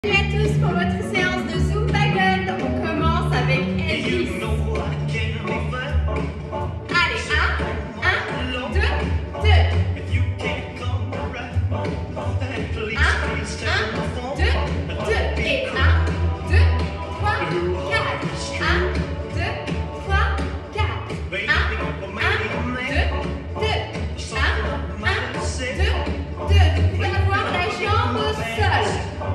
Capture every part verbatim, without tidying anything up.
Salut à tous pour votre séance de Zumba Gun. On commence avec Elvis. Allez, un, un, deux, deux. Un, un, deux, deux. Et un, deux, trois, quatre. Un, deux, trois, quatre. Un, un, deux, deux. Un, un, deux, deux. Vous pouvez avoir la jambe au sol.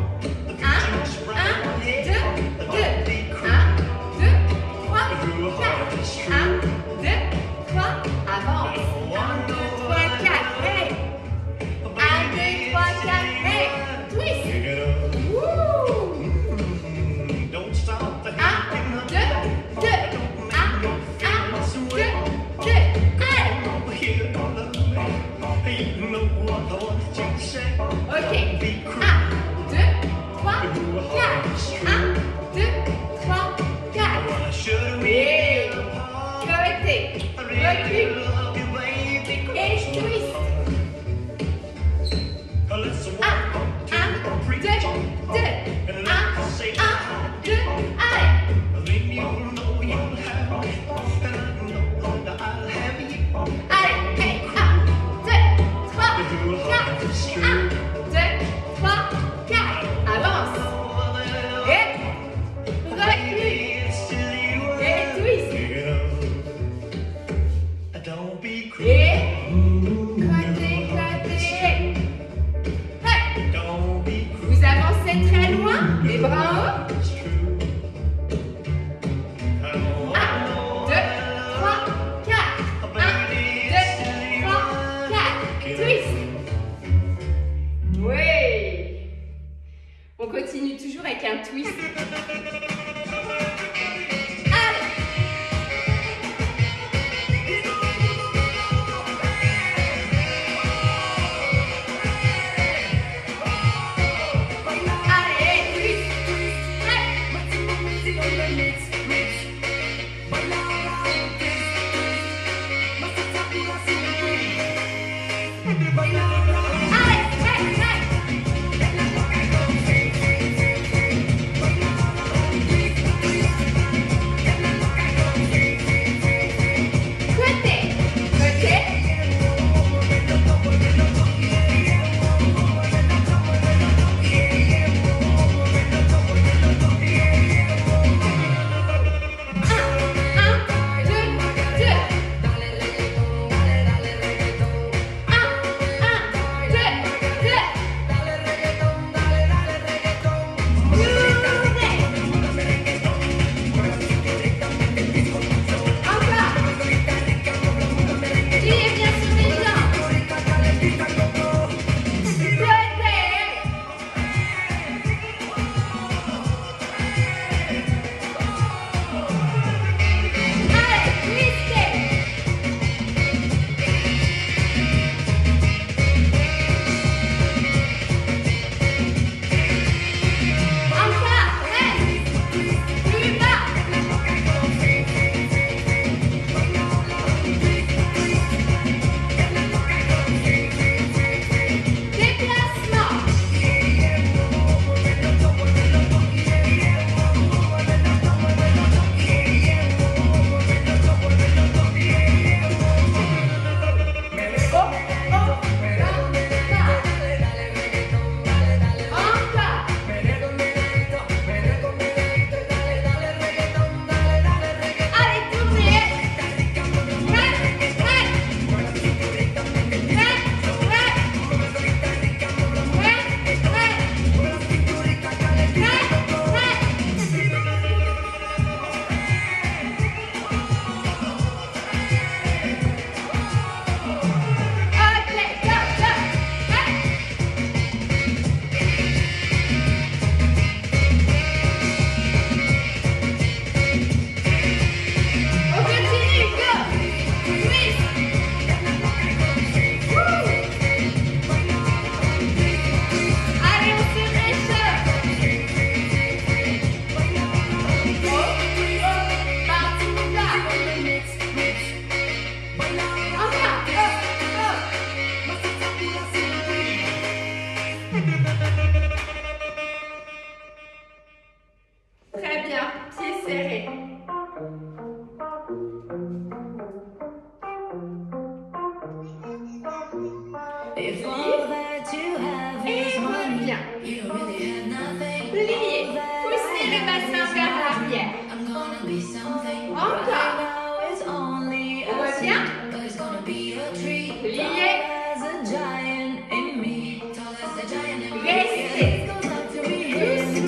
Très loin, les bras en haut. un, deux, trois, quatre. un, deux, trois, quatre. Twist. Oui. On continue toujours avec un twist.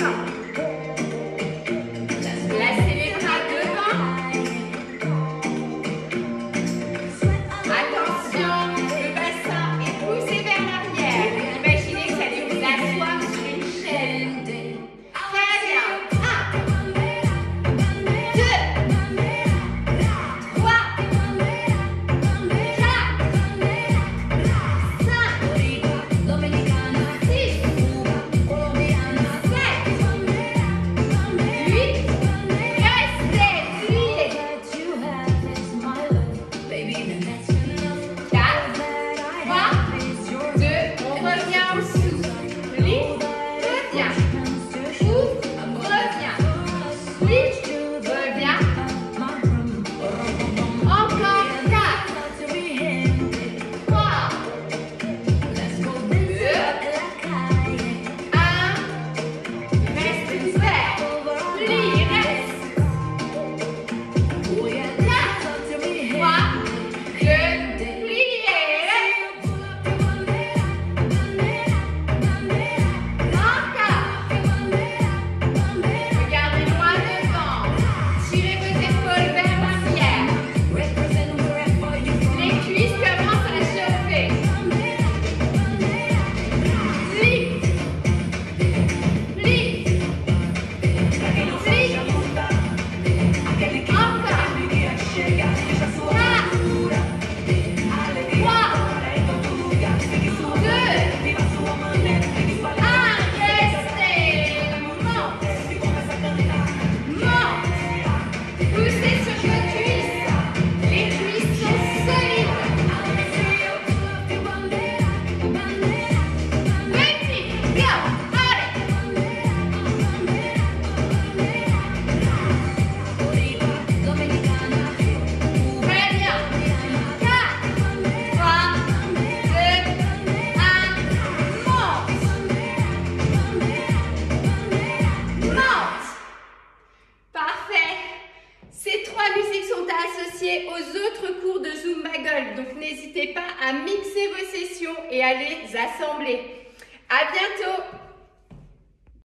Placez les bras devant. Attention, le bassin est poussé vers l'arrière. Imaginez que vous allez vous asseoir sur une chaise. Très bien. un, deux, trois, quatre, cinq, six, huit, restez, pliez. quatre, trois, deux, on revient au souffle. Plie, reviens. Ouvre, reviens. Plie, reviens. Encore quatre, trois, deux, un. Reste ouvert. Plie, reste. quatre, trois, deux, pliez. Encore. Regardez loin devant. Tirez vos épaules vers l'arrière. Les cuisses commencent à chauffer. Plie. Plie. Plie. Encore. quatre, trois, deux, un. Restez. Monte. Monte. Poussez sur vos cuisses. Les cuisses sont solides. Petit, go, allez. Très bien. quatre, trois, deux, un. Monte. Monte. Parfait. Ces trois musiques sont associées aux autres cours de Zumba Gold, donc n'hésitez pas à mixer vos sessions et à les assembler. À bientôt.